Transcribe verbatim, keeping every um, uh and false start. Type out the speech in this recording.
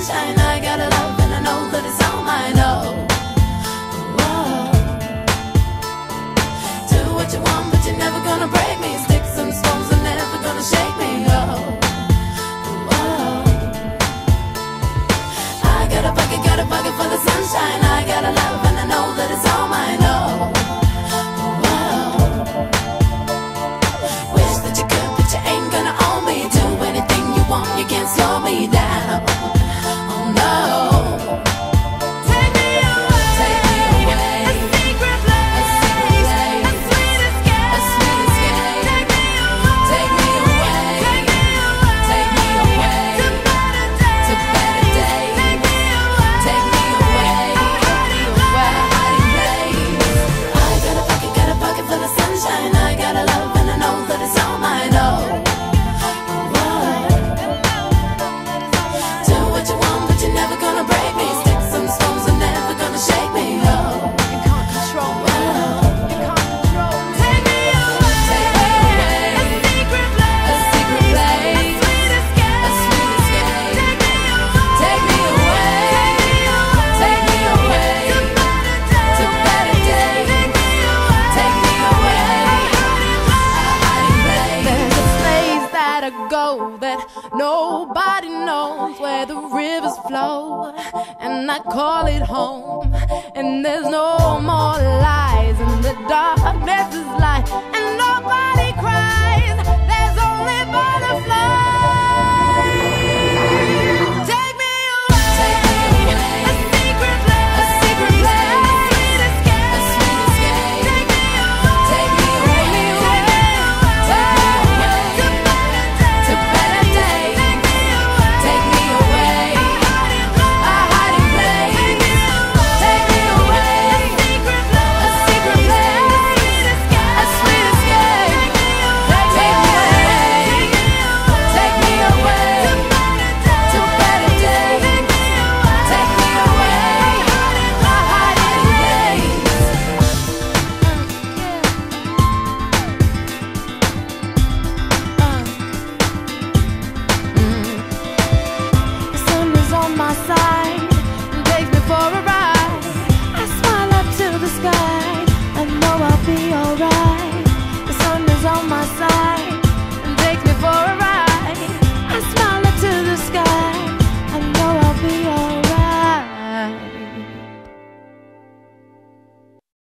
sunshine. I got a love and I know that it's all mine. Oh, whoa. Do what you want, but you're never gonna break me. Sticks and stones are never gonna shake me. Oh, whoa. I got a bucket, got a bucket full of sunshine. I got a love and I know that it's all mine. Oh, whoa. Wish that you could, but you ain't gonna own me. Do anything you want, you can't slow me down. Oh no. Take me away, take me away. A secret place, a secret place, a sweet escape, a sweet escape. Take me away, take me away, take me away, take me away to better days, to better days. Take me away, take me away, hiding away, hiding place. I got a pocket, got a pocket full of sunshine. I got a love and I know that it's all mine. Oh, do what you want, but you're never gonna break me. Sticks and stones are never gonna shake me. Oh, you can't control me. You can't control me. Take me away, take me away. A secret place, a secret place, a sweet escape, a sweet escape. Take me away, take me away, take me away to better days, to better days. Take me away, a hiding place. There's a place that I go that nobody knows, where the rivers flow, and I call it home. And there's no